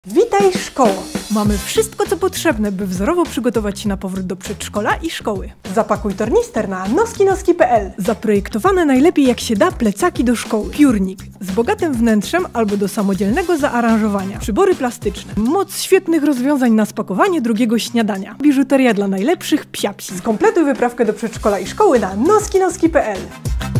Witaj szkoło! Mamy wszystko, co potrzebne, by wzorowo przygotować się na powrót do przedszkola i szkoły. Zapakuj tornister na noskinoski.pl. Zaprojektowane najlepiej jak się da plecaki do szkoły. Piórnik z bogatym wnętrzem albo do samodzielnego zaaranżowania. Przybory plastyczne. Moc świetnych rozwiązań na spakowanie drugiego śniadania. Biżuteria dla najlepszych psiapsi. Skompletuj wyprawkę do przedszkola i szkoły na noskinoski.pl.